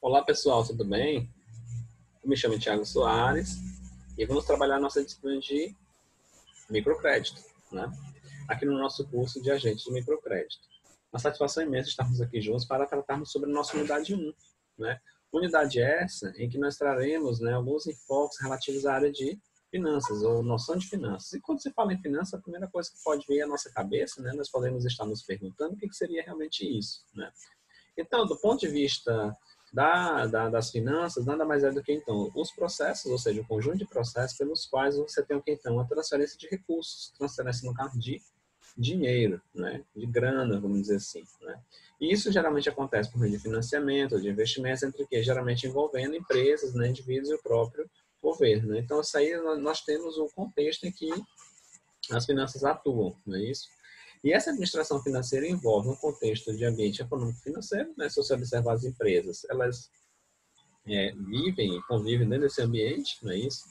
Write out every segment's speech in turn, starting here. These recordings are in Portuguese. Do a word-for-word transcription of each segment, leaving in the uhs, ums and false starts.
Olá pessoal, tudo bem? Eu me chamo Thiago Soares e vamos trabalhar nossa disciplina de microcrédito, né? Aqui no nosso curso de agentes de microcrédito. Uma satisfação imensa estarmos aqui juntos para tratarmos sobre a nossa unidade um, né? Unidade essa em que nós traremos, né, alguns enfoques relativos à área de finanças ou noção de finanças. E quando se fala em finanças, a primeira coisa que pode vir à nossa cabeça, né, nós podemos estar nos perguntando o que seria realmente isso, né? Então, do ponto de vista da, da, das finanças, nada mais é do que, então, os processos, ou seja, o conjunto de processos pelos quais você tem o que, então, a transferência de recursos, transferência, no caso, de dinheiro, né, de grana, vamos dizer assim, né. E isso geralmente acontece por meio de financiamento, de investimentos, entre que geralmente envolvendo empresas, né, indivíduos e o próprio governo, né. Então, isso aí nós temos o contexto em que as finanças atuam, não é isso? E essa administração financeira envolve um contexto de ambiente econômico-financeiro, né? Se você observar as empresas, elas é, vivem e convivem dentro desse ambiente, não é isso?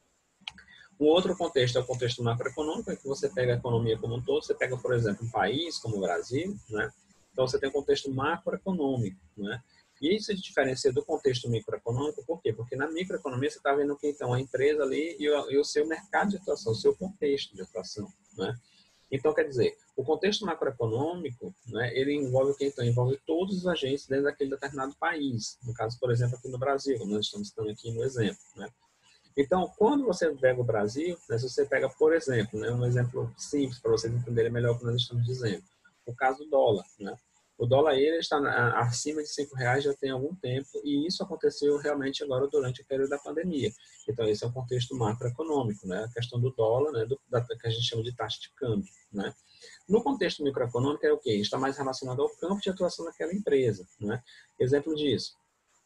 Um outro contexto é o contexto macroeconômico, em que você pega a economia como um todo, você pega, por exemplo, um país como o Brasil, né? Então você tem um contexto macroeconômico, né? E isso se diferencia do contexto microeconômico, por quê? Porque na microeconomia você está vendo que então a empresa ali e o, e o seu mercado de atuação, o seu contexto de atuação, né? Então, quer dizer, o contexto macroeconômico, né, ele envolve o que? Então, envolve todos os agentes dentro daquele determinado país. No caso, por exemplo, aqui no Brasil, como nós estamos citando aqui no exemplo, né? Então, quando você pega o Brasil, né, se você pega, por exemplo, né, um exemplo simples para vocês entenderem melhor o que nós estamos dizendo, o caso do dólar, né? O dólar ele está acima de cinco reais já tem algum tempo e isso aconteceu realmente agora durante o período da pandemia. Então, esse é o contexto macroeconômico, né? A questão do dólar, né? Do, da, que a gente chama de taxa de câmbio, né? No contexto microeconômico é o quê? Está mais relacionado ao campo de atuação daquela empresa, né? Exemplo disso,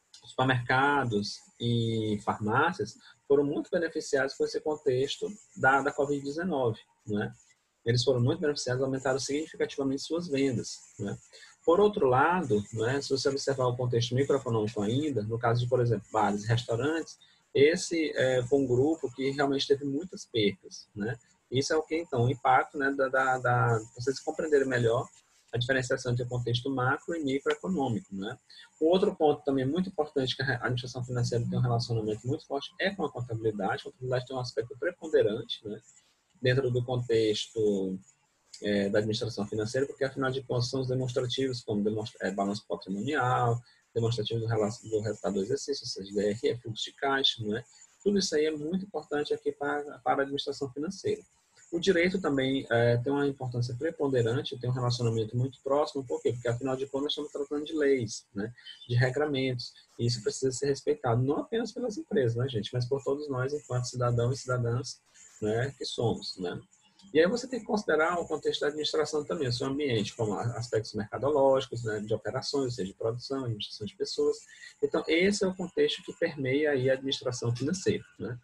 supermercados e farmácias foram muito beneficiados com esse contexto da, da covid dezenove, né? Eles foram muito beneficiados, aumentaram significativamente suas vendas, né? Por outro lado, né, se você observar o contexto microeconômico ainda, no caso de, por exemplo, bares e restaurantes, esse é, foi um grupo que realmente teve muitas percas, né? Isso é o que, então, o impacto, né, da, da, da vocês compreenderem melhor a diferenciação entre o contexto macro e microeconômico, né? O outro ponto também muito importante que a administração financeira tem um relacionamento muito forte é com a contabilidade. A contabilidade tem um aspecto preponderante, né, dentro do contexto é, da administração financeira, porque afinal de contas são os demonstrativos, como demonstra, é, balanço patrimonial, demonstrativo do, do resultado do exercício, ou seja, D R E, fluxo de caixa, não é? Tudo isso aí é muito importante aqui para, para a administração financeira. O direito também é, tem uma importância preponderante, tem um relacionamento muito próximo, por quê? Porque afinal de contas nós estamos tratando de leis, né? De regramentos, e isso precisa ser respeitado, não apenas pelas empresas, né, gente, mas por todos nós enquanto cidadãos e cidadãs, né, que somos, né? E aí você tem que considerar o contexto da administração também, o seu ambiente, como aspectos mercadológicos, né, de operações, ou seja, de produção, administração de pessoas. Então, esse é o contexto que permeia aí a administração financeira, né?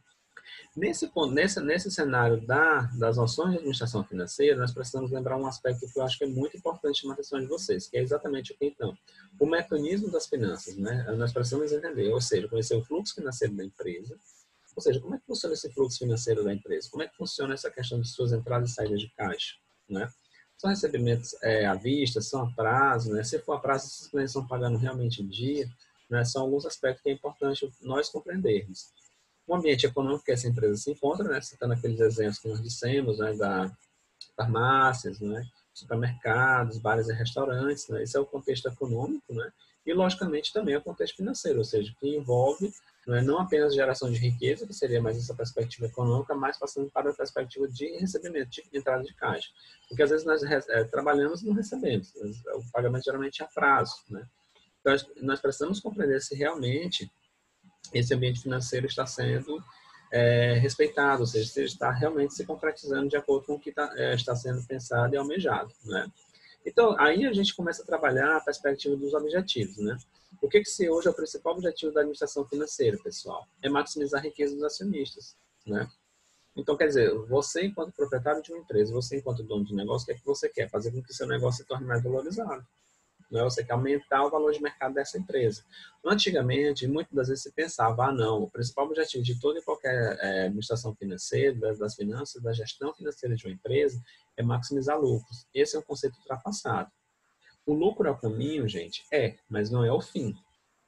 Nesse, nesse, nesse cenário da, das noções de administração financeira, nós precisamos lembrar um aspecto que eu acho que é muito importante na atenção de vocês, que é exatamente o que, então, o mecanismo das finanças, né? Nós precisamos entender, ou seja, conhecer o fluxo financeiro da empresa. Ou seja, como é que funciona esse fluxo financeiro da empresa? Como é que funciona essa questão de suas entradas e saídas de caixa, né? São recebimentos é, à vista, são a prazo, né? Se for a prazo, esses clientes estão pagando realmente em dia, né? São alguns aspectos que é importante nós compreendermos. O ambiente econômico que essa empresa se encontra, né? Citando aqueles exemplos que nós dissemos, né? Da farmácias, né? Supermercados, bares e restaurantes, né? Esse é o contexto econômico, né? E, logicamente, também é o contexto financeiro, ou seja, que envolve não, é, não apenas geração de riqueza, que seria mais essa perspectiva econômica, mas passando para a perspectiva de recebimento, de entrada de caixa. Porque, às vezes, nós é, trabalhamos e não recebemos. O pagamento, geralmente, é a prazo, né? Então, nós precisamos compreender se realmente esse ambiente financeiro está sendo é, respeitado, ou seja, se está realmente se concretizando de acordo com o que está, é, está sendo pensado e almejado, né? Então, aí a gente começa a trabalhar a perspectiva dos objetivos, né? O que que se hoje é o principal objetivo da administração financeira, pessoal? É maximizar a riqueza dos acionistas, né? Então, quer dizer, você enquanto proprietário de uma empresa, você enquanto dono de negócio, o que é que você quer? Fazer com que seu negócio se torne mais valorizado. Né? Você quer aumentar o valor de mercado dessa empresa. Antigamente, muitas das vezes se pensava, ah, não, o principal objetivo de toda e qualquer é, administração financeira, das finanças, da gestão financeira de uma empresa, é maximizar lucros. Esse é um conceito ultrapassado. O lucro é o caminho, gente? É, mas não é o fim.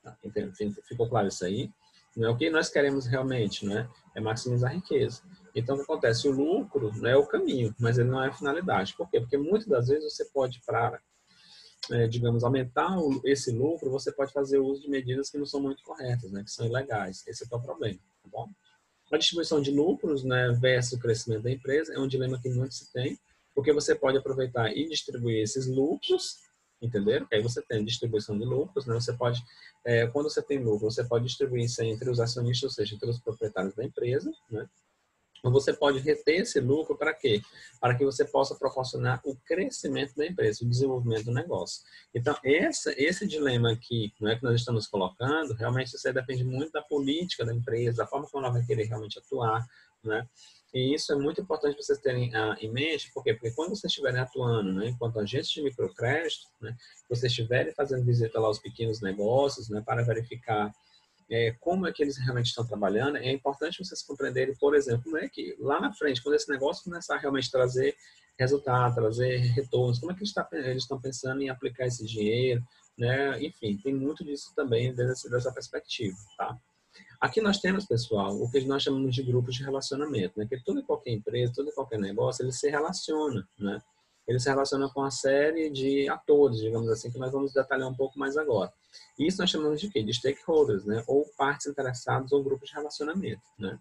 Entende? Ficou claro isso aí? Não é o que nós queremos realmente, né? É maximizar a riqueza. Então, o que acontece? O lucro não é o caminho, mas ele não é a finalidade. Por quê? Porque muitas das vezes você pode, para, é, digamos, aumentar o, esse lucro, você pode fazer uso de medidas que não são muito corretas, né? Que são ilegais. Esse é o problema, tá bom? A distribuição de lucros, né, versus o crescimento da empresa é um dilema que muito se tem, porque você pode aproveitar e distribuir esses lucros, entenderam? Que aí você tem distribuição de lucros, né? Você pode, é, quando você tem lucro, você pode distribuir isso entre os acionistas, ou seja, entre os proprietários da empresa, né? Ou você pode reter esse lucro para quê? Para que você possa proporcionar o crescimento da empresa, o desenvolvimento do negócio. Então, esse, esse dilema aqui, não é que nós estamos colocando, realmente isso aí depende muito da política da empresa, da forma como ela vai querer realmente atuar, né? E isso é muito importante para vocês terem ah, em mente, por quê? Porque quando vocês estiverem atuando, né, enquanto agentes de microcrédito, né, vocês estiverem fazendo visita lá aos pequenos negócios, né, para verificar é, como é que eles realmente estão trabalhando, é importante vocês compreenderem, por exemplo, como é que lá na frente, quando esse negócio começar a realmente trazer resultado, trazer retornos, como é que eles, tá, eles estão pensando em aplicar esse dinheiro, né? Enfim, tem muito disso também dessa, dessa perspectiva, tá? Aqui nós temos, pessoal, o que nós chamamos de grupos de relacionamento, né? Que toda e qualquer empresa, todo e qualquer negócio, ele se relaciona, né? Ele se relaciona com uma série de atores, digamos assim, que nós vamos detalhar um pouco mais agora. E isso nós chamamos de quê? De stakeholders, né? Ou partes interessadas ou grupos de relacionamento, né?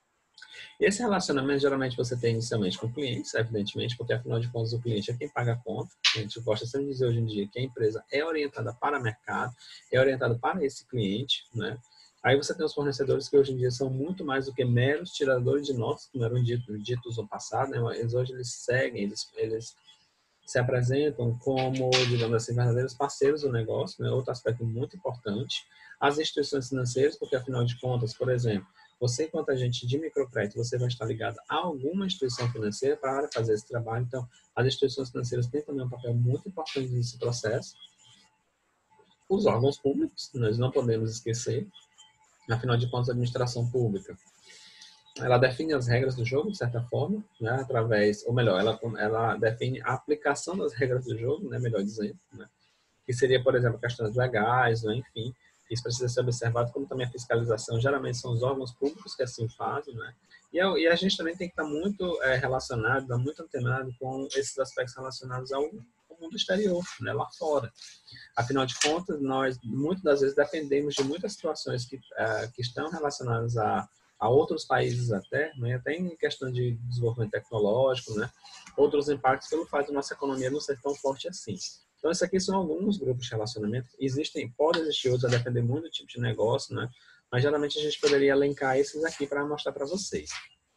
Esse relacionamento, geralmente, você tem inicialmente com clientes, evidentemente, porque, afinal de contas, o cliente é quem paga a conta. A gente gosta sempre de dizer hoje em dia que a empresa é orientada para o mercado, é orientada para esse cliente, né? Aí você tem os fornecedores que hoje em dia são muito mais do que meros tiradores de notas, como eram ditos, ditos no passado, né? Eles hoje eles seguem, eles, eles se apresentam como, digamos assim, verdadeiros parceiros do negócio, né? Outro aspecto muito importante. As instituições financeiras, porque afinal de contas, por exemplo, você, enquanto agente de microcrédito, você vai estar ligado a alguma instituição financeira para fazer esse trabalho. Então, as instituições financeiras têm também um papel muito importante nesse processo. Os órgãos públicos, nós não podemos esquecer. Afinal de contas, a administração pública, ela define as regras do jogo, de certa forma, né, através, ou melhor, ela, ela define a aplicação das regras do jogo, né, melhor dizendo, né, que seria, por exemplo, questões legais, né, enfim, isso precisa ser observado, como também a fiscalização, geralmente são os órgãos públicos que assim fazem, né, e a, e a gente também tem que estar muito é, relacionado, muito antenado com esses aspectos relacionados ao, ao mundo exterior, né, lá fora. Afinal de contas, nós, muitas das vezes, dependemos de muitas situações que, uh, que estão relacionadas a, a outros países até, né? Até em questão de desenvolvimento tecnológico, né? Outros impactos pelo fato de nossa economia não ser tão forte assim. Então, esses aqui são alguns grupos de relacionamento. Existem, podem existir outros, a depender muito do tipo de negócio, né? Mas, geralmente, a gente poderia elencar esses aqui para mostrar para vocês.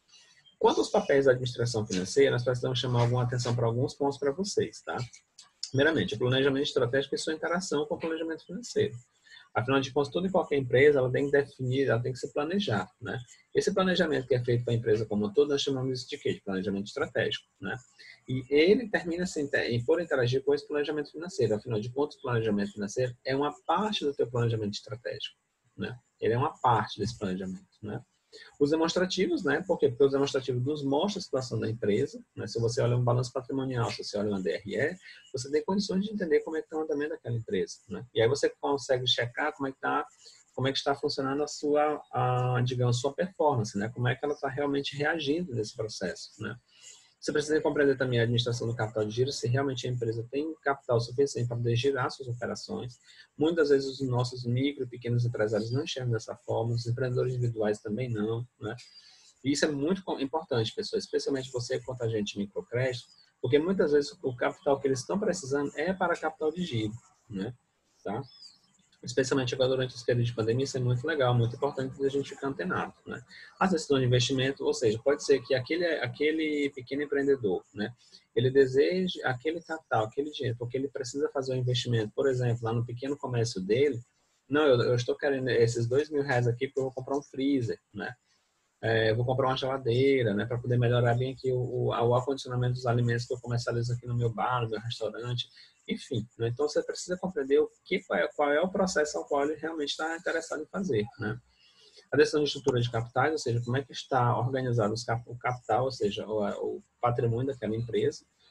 Quanto aos papéis da administração financeira, nós precisamos chamar alguma atenção para alguns pontos para vocês, tá? Primeiramente, o planejamento estratégico e sua interação com o planejamento financeiro. Afinal de contas, toda e qualquer empresa ela tem que definir, ela tem que se planejar, né? Esse planejamento que é feito para a empresa como um todo, nós chamamos de quê? De planejamento estratégico, né? E ele termina assim, por interagir com esse planejamento financeiro. Afinal de contas, o planejamento financeiro é uma parte do teu planejamento estratégico, né? Ele é uma parte desse planejamento, né? Os demonstrativos, né? Por quê? Porque os demonstrativos nos mostram a situação da empresa, né? Se você olha um balanço patrimonial, se você olha uma D R E, você tem condições de entender como é que está o andamento daquela empresa, né? E aí você consegue checar como é que está, como é que está funcionando a sua, a, digamos, sua performance, né? Como é que ela está realmente reagindo nesse processo, né? Você precisa compreender também a administração do capital de giro, se realmente a empresa tem capital suficiente para poder girar suas operações. Muitas vezes os nossos micro e pequenos empresários não enxergam dessa forma, os empreendedores individuais também não, né? E isso é muito importante, pessoal, especialmente você quanto agente de microcrédito, porque muitas vezes o capital que eles estão precisando é para capital de giro, né? Tá? Especialmente agora durante esse período de pandemia, isso é muito legal, muito importante a gente ficar antenado, né? As decisões de investimento, ou seja, pode ser que aquele, aquele pequeno empreendedor, né, ele deseje aquele capital, aquele dinheiro, porque ele precisa fazer um investimento, por exemplo, lá no pequeno comércio dele, não, eu, eu estou querendo esses dois mil reais aqui porque eu vou comprar um freezer, né? É, eu vou comprar uma geladeira, né, para poder melhorar bem aqui o, o, o acondicionamento dos alimentos que eu comercializo aqui no meu bar, no meu restaurante, enfim, né? Então você precisa compreender o que, qual, é, qual é o processo ao qual ele realmente está interessado em fazer, né? A decisão de estrutura de capitais, ou seja, como é que está organizado os cap, o capital, ou seja, o, o patrimônio daquela empresa,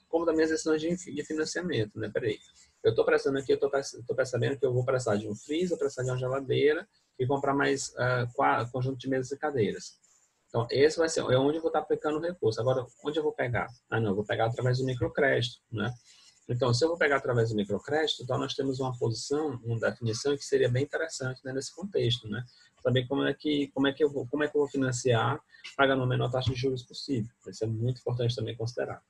como também as decisões de, de financiamento, né? Peraí, eu estou prestando aqui, eu estou percebendo que eu vou precisar de um freezer, precisar de uma geladeira e comprar mais uh, quatro, conjunto de mesas e cadeiras. Então, esse vai ser é onde eu vou estar aplicando o recurso. Agora, onde eu vou pegar? Ah, não, eu vou pegar através do microcrédito, né? Então, se eu vou pegar através do microcrédito, então nós temos uma posição, uma definição que seria bem interessante, né, nesse contexto, né? Saber como é que como é que eu vou como é que eu vou financiar pagando a menor taxa de juros possível. Isso é muito importante também considerar.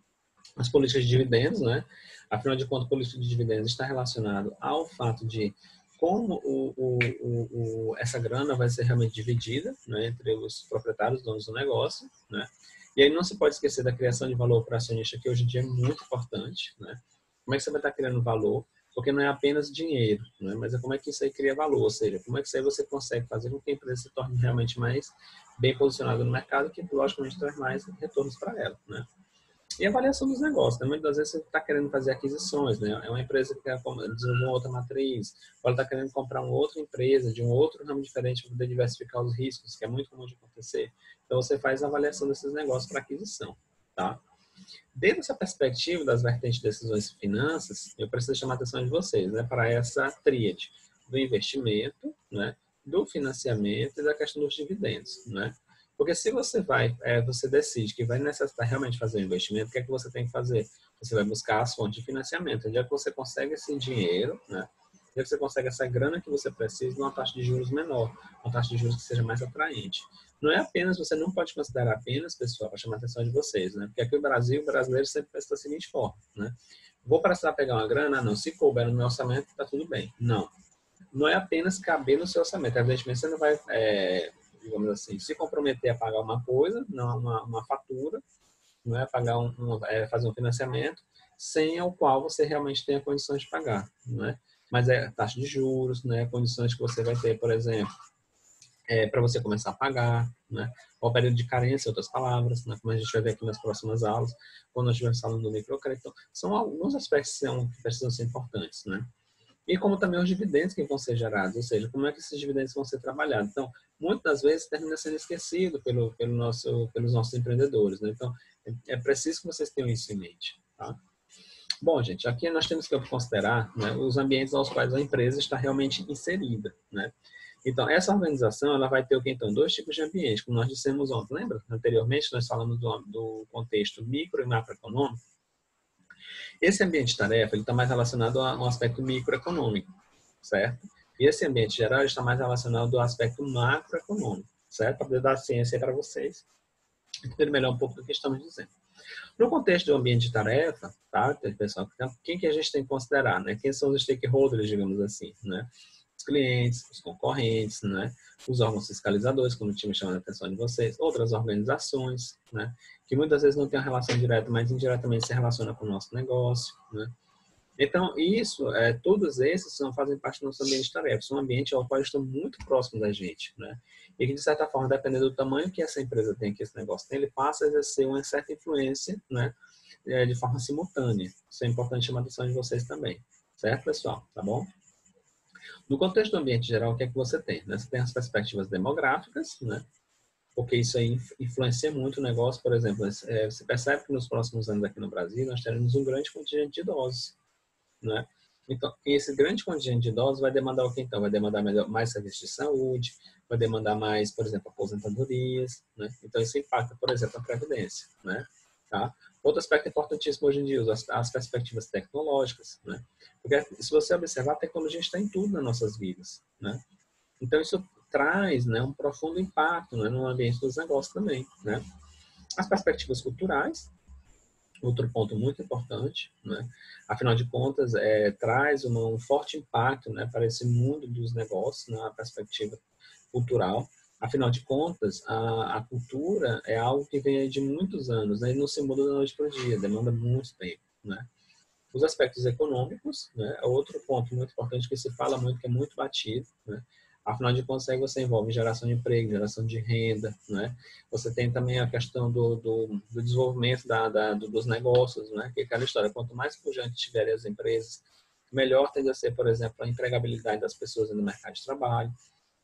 As políticas de dividendos, né? Afinal de contas, a política de dividendos está relacionado ao fato de como o, o, o, o, essa grana vai ser realmente dividida, né, entre os proprietários, donos do negócio, né? E aí não se pode esquecer da criação de valor para acionista, que hoje em dia é muito importante, né? Como é que você vai estar criando valor? Porque não é apenas dinheiro, né? Mas é como é que isso aí cria valor, ou seja, como é que isso aí você consegue fazer com que a empresa se torne realmente mais bem posicionada no mercado, que logicamente traz mais retornos para ela, né? E a avaliação dos negócios, né? Muitas vezes você está querendo fazer aquisições, né? É uma empresa que quer desenvolver uma outra matriz, ou ela está querendo comprar uma outra empresa de um outro ramo diferente para poder diversificar os riscos, que é muito comum de acontecer. Então, você faz a avaliação desses negócios para aquisição, tá? Dentro dessa perspectiva das vertentes de decisões e finanças, eu preciso chamar a atenção de vocês, né? Para essa tríade do investimento, né? Do financiamento e da questão dos dividendos, né? Porque se você vai, é, você decide que vai necessitar realmente fazer um investimento, o que é que você tem que fazer? Você vai buscar as fontes de financiamento. Onde é que você consegue esse dinheiro, né? Onde é que você consegue essa grana que você precisa numa taxa de juros menor, uma taxa de juros que seja mais atraente. Não é apenas, você não pode considerar apenas, pessoal, para chamar a atenção de vocês, né? Porque aqui no Brasil, o brasileiro sempre pensa da seguinte forma, né? Vou precisar pegar uma grana? Não. Se couber no meu orçamento, tá tudo bem. Não. Não é apenas caber no seu orçamento. Evidentemente, você não vai... É, digamos assim, se comprometer a pagar uma coisa, não uma, uma fatura, não é pagar um, um é fazer um financiamento, sem o qual você realmente tenha condições de pagar, não é? Mas é taxa de juros, né? Condições que você vai ter, por exemplo, é, para você começar a pagar, né? O período de carência, em outras palavras, né? Como a gente vai ver aqui nas próximas aulas, quando nós estivermos falando do microcrédito. Então, são alguns aspectos que, são, que precisam ser importantes, né? E como também os dividendos que vão ser gerados, ou seja, como é que esses dividendos vão ser trabalhados. Então, muitas das vezes termina sendo esquecido pelo, pelo nosso, pelos nossos empreendedores, né? Então, é preciso que vocês tenham isso em mente, tá? Bom, gente, aqui nós temos que considerar, né, os ambientes aos quais a empresa está realmente inserida, né? Então, essa organização, ela vai ter o que, então? Dois tipos de ambiente, como nós dissemos ontem, lembra? Anteriormente, nós falamos do, do contexto micro e macroeconômico. Esse ambiente de tarefa está mais relacionado a um aspecto microeconômico, certo? E esse ambiente geral está mais relacionado ao aspecto macroeconômico, certo? Para poder dar ciência para vocês, entender melhor um pouco do que estamos dizendo. No contexto do ambiente de tarefa, tá, pessoal, quem que a gente tem que considerar, né? Quem são os stakeholders, digamos assim, né? Os clientes, os concorrentes, né? Os órgãos fiscalizadores, como eu tinha chamado a atenção de vocês, outras organizações, né? Que muitas vezes não tem uma relação direta, mas indiretamente se relaciona com o nosso negócio, né? Então, isso, é, todos esses são, fazem parte do nosso ambiente de tarefa, são um ambiente ao qual estão muito próximos da gente, né? E que, de certa forma, dependendo do tamanho que essa empresa tem, que esse negócio tem, ele passa a exercer uma certa influência, né? É, de forma simultânea. Isso é importante chamar a atenção de vocês também. Certo, pessoal? Tá bom? No contexto do ambiente geral, o que é que você tem? Né? Você tem as perspectivas demográficas, né? Porque isso aí influencia muito o negócio. Por exemplo, é, você percebe que nos próximos anos aqui no Brasil nós teremos um grande contingente de idosos, né? Então, esse grande contingente de idosos vai demandar o que então? Vai demandar melhor, mais serviços de saúde, vai demandar mais, por exemplo, aposentadorias, né? Então, isso impacta, por exemplo, a previdência, né? Tá? Outro aspecto importantíssimo hoje em dia, as, as perspectivas tecnológicas, né? Porque se você observar, a tecnologia está em tudo nas nossas vidas, né? Então, isso traz, né, um profundo impacto, né, no ambiente dos negócios também, né? As perspectivas culturais, outro ponto muito importante, né? Afinal de contas, é, traz uma, um forte impacto, né, para esse mundo dos negócios, na perspectiva cultural. Afinal de contas, a, a cultura é algo que vem de muitos anos, né, e não se muda da noite para o dia, demanda muito tempo, né? Os aspectos econômicos, né, é outro ponto muito importante que se fala muito, que é muito batido, né? Afinal de contas, aí você envolve geração de emprego, geração de renda, né? Você tem também a questão do, do, do desenvolvimento da, da, do, dos negócios, né? Que é aquela história, quanto mais pujante tiverem as empresas, melhor tende a ser, por exemplo, a empregabilidade das pessoas no mercado de trabalho.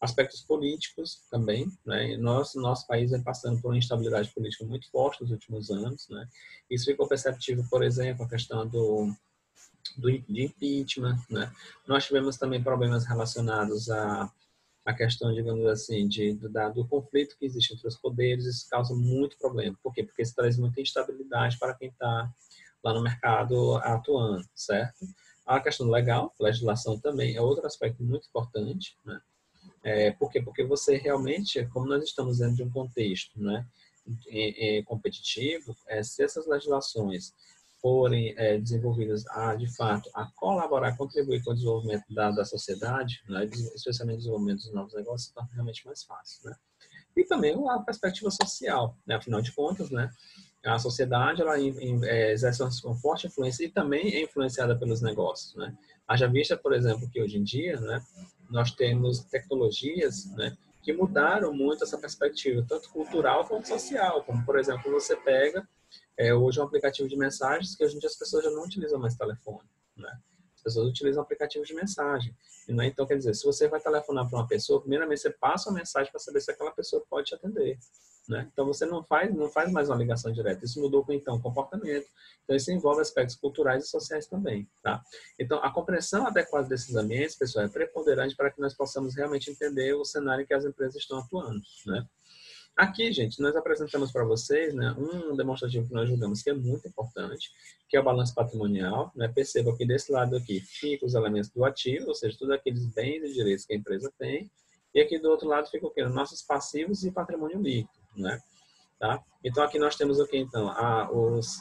Aspectos políticos também, né? Nosso, nosso país vem passando por uma instabilidade política muito forte nos últimos anos, né? Isso ficou perceptível, por exemplo, a questão do, do de impeachment, né? Nós tivemos também problemas relacionados a a questão, digamos assim, de, do, da, do conflito que existe entre os poderes. Isso causa muito problema. Por quê? Porque isso traz muita instabilidade para quem está lá no mercado atuando, certo? A questão legal, legislação também é outro aspecto muito importante, né? É, por quê? Porque você realmente, como nós estamos dentro de um contexto, né, é, é, competitivo, é, se essas legislações forem é, desenvolvidas a, de fato, a colaborar, contribuir com o desenvolvimento da, da sociedade, né, especialmente o desenvolvimento dos novos negócios, está realmente mais fácil, né? E também a perspectiva social, né? Afinal de contas, né, a sociedade ela é, exerce uma forte influência e também é influenciada pelos negócios, né? Haja vista, por exemplo, que hoje em dia, né, nós temos tecnologias, né, que mudaram muito essa perspectiva, tanto cultural quanto social, como, por exemplo, você pega é, hoje um aplicativo de mensagens que hoje em dia as pessoas já não utilizam mais telefone, né? As pessoas utilizam aplicativos de mensagem. Né? Então, quer dizer, se você vai telefonar para uma pessoa, primeiramente você passa uma mensagem para saber se aquela pessoa pode te atender. Né? Então, você não faz, não faz mais uma ligação direta. Isso mudou com, então, o comportamento. Então, isso envolve aspectos culturais e sociais também. Tá? Então, a compreensão adequada desses ambientes, pessoal, é preponderante para que nós possamos realmente entender o cenário em que as empresas estão atuando. Né? Aqui, gente, nós apresentamos para vocês, né, um demonstrativo que nós julgamos que é muito importante, que é o balanço patrimonial. Né? Perceba que desse lado aqui fica os elementos do ativo, ou seja, todos aqueles bens e direitos que a empresa tem. E aqui do outro lado fica o quê? Nossos passivos e patrimônio líquido. Né? Tá? Então, aqui nós temos o que, então? Ah, os,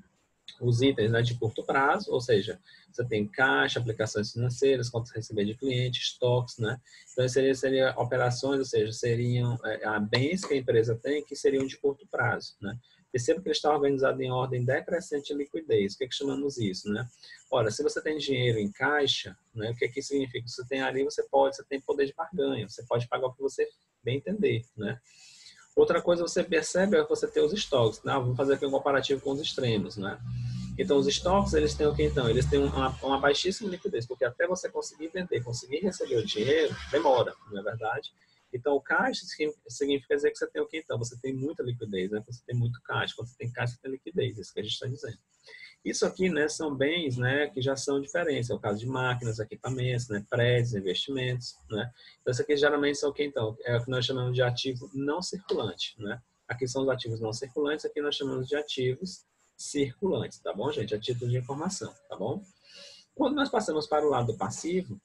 os itens, né, de curto prazo, ou seja, você tem caixa, aplicações financeiras, contas a receber de cliente, estoques, né? Então, seria, seria operações, ou seja, seriam é, bens que a empresa tem que seriam de curto prazo, né? Perceba que ele está organizado em ordem decrescente de liquidez. O que é que chamamos isso, né? Ora, se você tem dinheiro em caixa, né, o que é que significa? Você tem ali, você pode, você tem poder de barganha, você pode pagar o que você bem entender, né? Outra coisa você percebe é você ter os estoques. Né? Vamos fazer aqui um comparativo com os extremos, né? Então, os estoques, eles têm o que então? Eles têm uma, uma baixíssima liquidez, porque até você conseguir vender, conseguir receber o dinheiro, demora, não é verdade? Então, o caixa significa dizer que você tem o que então? Você tem muita liquidez, né? Você tem muito caixa. Quando você tem caixa, você tem liquidez, é isso que a gente está dizendo. Isso aqui, né, são bens, né, que já são diferentes. É o caso de máquinas, equipamentos, né, prédios, investimentos, né. Então, isso aqui geralmente são o que, então? É o que nós chamamos de ativo não circulante, né. Aqui são os ativos não circulantes, aqui nós chamamos de ativos circulantes, tá bom, gente? A título de informação, tá bom? Quando nós passamos para o lado passivo,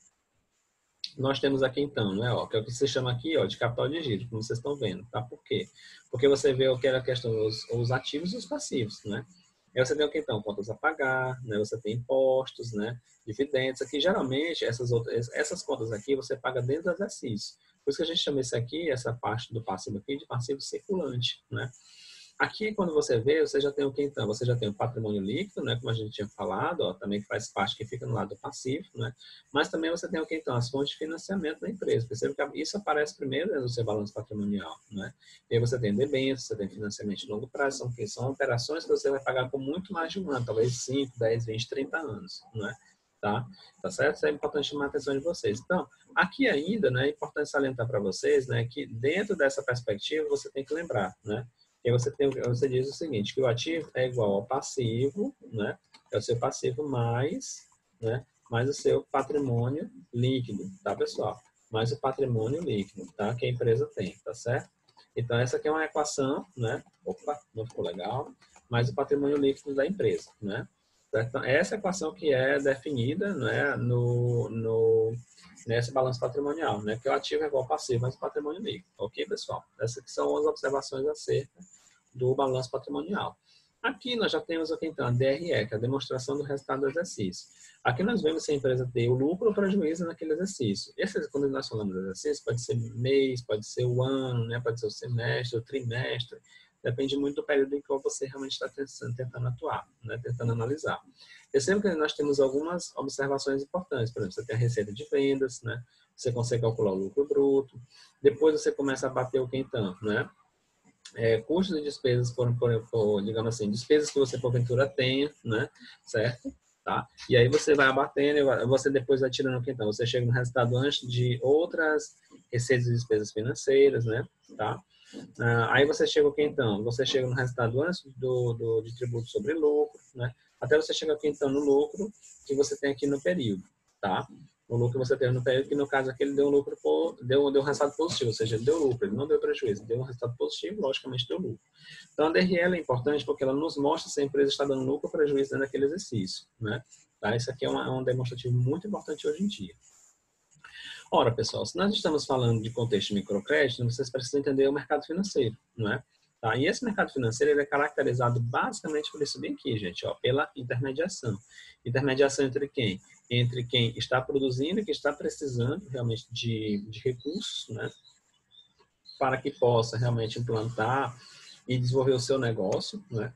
nós temos aqui, então, né, ó, que é o que se chama aqui, ó, de capital de giro, como vocês estão vendo, tá? Por quê? Porque você vê o que era a questão dos os ativos e os passivos, né? Aí você tem o que então? Contas a pagar, né? Você tem impostos, né? Dividendos. Aqui, geralmente, essas, outras, essas contas aqui você paga dentro do exercício. Por isso que a gente chama isso aqui, essa parte do passivo aqui, de passivo circulante, né? Aqui, quando você vê, você já tem o que então? Você já tem o patrimônio líquido, né? Como a gente tinha falado, ó, também que faz parte, que fica no lado passivo, né? Mas também você tem o que então? As fontes de financiamento da empresa. Percebe que isso aparece primeiro no seu balanço patrimonial, né? E aí você tem debêntures, você tem financiamento de longo prazo, são, que são operações que você vai pagar por muito mais de um ano, talvez cinco, dez, vinte, trinta anos, né? Tá? Tá certo? Isso é importante chamar a atenção de vocês. Então, aqui ainda, né, é importante salientar para vocês, né, que dentro dessa perspectiva você tem que lembrar, né? E aí você, tem, você diz o seguinte, que o ativo é igual ao passivo, né? É o seu passivo mais, né? Mais o seu patrimônio líquido, tá, pessoal? Mais o patrimônio líquido, tá? Que a empresa tem, tá certo? Então, essa aqui é uma equação, né? Opa, não ficou legal. Mais o patrimônio líquido da empresa, né? Então, essa equação que é definida, né? No... no nesse balanço patrimonial, né? Que o ativo é igual ao passivo, mas o patrimônio líquido. Ok, pessoal? Essas que são as observações acerca do balanço patrimonial. Aqui nós já temos aqui, então, a D R E, que é a demonstração do resultado do exercício. Aqui nós vemos se a empresa tem o lucro ou prejuízo naquele exercício. Esse, quando nós falamos do exercício, pode ser mês, pode ser o ano, né? Pode ser o semestre, o trimestre. Depende muito do período em que você realmente está tentando atuar, né? Tentando analisar. Perceba que nós temos algumas observações importantes. Por exemplo, você tem a receita de vendas, né? Você consegue calcular o lucro bruto. Depois você começa a bater o que então, né? É, custos e despesas por, por, por, digamos assim, despesas que você porventura tenha, né? Certo? tá? E aí você vai abatendo, você depois vai tirando o que então? Você chega no resultado antes de outras receitas e despesas financeiras, né? Tá? Ah, aí você chega o que então? Você chega no resultado antes do, do, de tributo sobre lucro, né? Até você chegar aqui então no lucro que você tem aqui no período, tá? O lucro que você tem no período, que no caso aqui ele deu um lucro, deu, deu um resultado positivo, ou seja, ele deu lucro, ele não deu prejuízo, deu um resultado positivo, logicamente deu lucro. Então a D R L é importante porque ela nos mostra se a empresa está dando lucro ou prejuízo dentro daquele exercício, né? Tá? Isso aqui é, uma, é um demonstrativo muito importante hoje em dia. Ora, pessoal, se nós estamos falando de contexto de microcrédito, vocês precisam entender o mercado financeiro, não é? Tá? E esse mercado financeiro ele é caracterizado basicamente por isso bem aqui, gente, ó, pela intermediação. Intermediação entre quem? Entre quem está produzindo e quem está precisando realmente de, de recursos, né? Para que possa realmente implantar e desenvolver o seu negócio, né?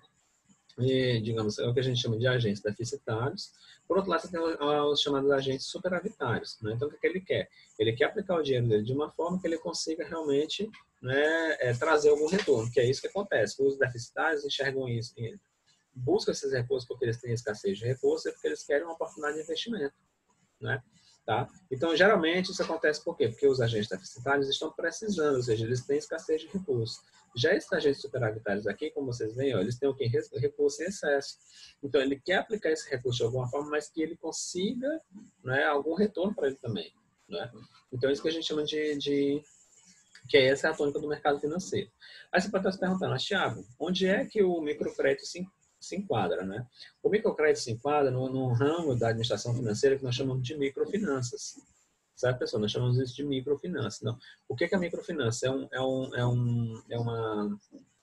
E, digamos, é o que a gente chama de agentes deficitários. Por outro lado, você tem os chamados agentes superavitários, né? Então, o que ele quer? Ele quer aplicar o dinheiro dele de uma forma que ele consiga realmente, né, é, trazer algum retorno, que é isso que acontece. Os deficitários enxergam isso, buscam esses recursos porque eles têm escassez de recursos e porque eles querem uma oportunidade de investimento, né? Tá? Então, geralmente, isso acontece por quê? Porque os agentes deficitários estão precisando, ou seja, eles têm escassez de recursos. Já esses agentes superavitários aqui, como vocês veem, ó, eles têm o que? Recurso em excesso. Então, ele quer aplicar esse recurso de alguma forma, mas que ele consiga, né, algum retorno para ele também. Né? Então, é isso que a gente chama de, de... que é essa é a tônica do mercado financeiro. Aí você pode estar se perguntando, mas, Thiago, onde é que o microcrédito se se enquadra, né? O microcrédito se enquadra no, no ramo da administração financeira que nós chamamos de microfinanças. Certo, pessoal? Nós chamamos isso de microfinança. Não. O que é a microfinança? É um, é um, é um, é uma,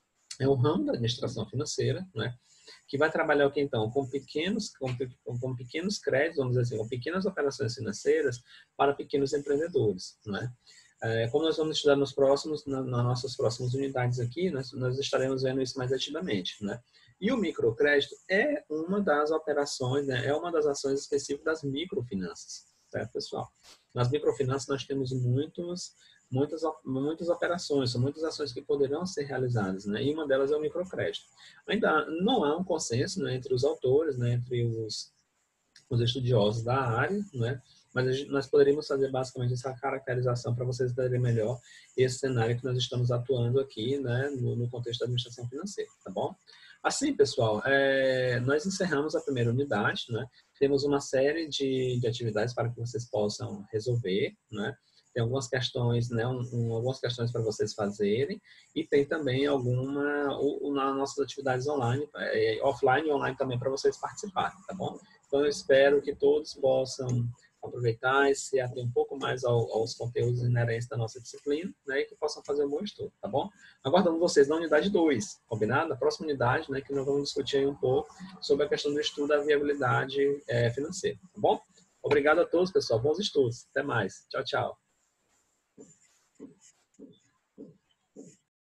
é um ramo da administração financeira, né? Que vai trabalhar o que então? Com pequenos, com, com pequenos créditos, vamos dizer assim, com pequenas operações financeiras para pequenos empreendedores, né? É, como nós vamos estudar nos próximos, na, nas nossas próximas unidades aqui, nós, nós estaremos vendo isso mais ativamente, né? E o microcrédito é uma das operações, né? É uma das ações específicas das microfinanças, certo, pessoal? Nas microfinanças nós temos muitos, muitas, muitas operações, são muitas ações que poderão ser realizadas, né? E uma delas é o microcrédito. Ainda não há um consenso, né, entre os autores, né, entre os, os estudiosos da área, né? Mas a gente, nós poderíamos fazer basicamente essa caracterização para vocês entenderem melhor esse cenário que nós estamos atuando aqui, né, no, no contexto da administração financeira, tá bom? Assim, pessoal, é, nós encerramos a primeira unidade, né? Temos uma série de, de atividades para que vocês possam resolver, né? Tem algumas questões, né? Um, um, algumas questões para vocês fazerem e tem também alguma ou, nas nossas atividades online, é, offline e online também para vocês participarem, tá bom? Então, eu espero que todos possam aproveitar e se ater um pouco mais ao, aos conteúdos inerentes da nossa disciplina, né, e que possam fazer um bom estudo, tá bom? Aguardando vocês na unidade dois, combinado? Na próxima unidade, né, que nós vamos discutir aí um pouco sobre a questão do estudo da viabilidade é, financeira, tá bom? Obrigado a todos, pessoal. Bons estudos. Até mais. Tchau, tchau.